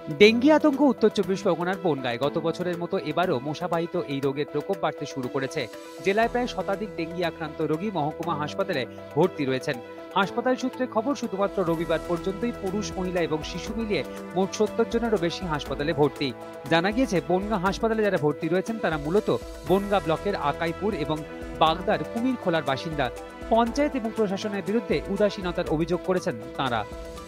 Dengue আতঙ্ক উত্তর চব্বিশ পরগনার বনগাঁয়। গত বছরের মতো এবারও মশাবাহিত এই রোগের প্রকোপ বাড়তে শুরু করেছে। জেলায় প্রায় শতাধিক ডেঙ্গি আক্রান্ত রোগী মহকুমা হাসপাতালে ভর্তি রয়েছেন। হাসপাতাল সূত্রে খবর, শুধুমাত্র রবিবার পর্যন্তই পুরুষ, মহিলা এবং শিশু মিলিয়ে মোট ৭০ জনেরও বেশি হাসপাতালে ভর্তি। জানা গিয়েছে, বনগাঁ হাসপাতালে যারা ভর্তি রয়েছেন তারা মূলত বনগাঁ ব্লকের আকাইপুর এবং বাগদার কুমির খোলার বাসিন্দা। পঞ্চায়েত এবং প্রশাসনের বিরুদ্ধে উদাসীনতার অভিযোগ করেছেন তাঁরা।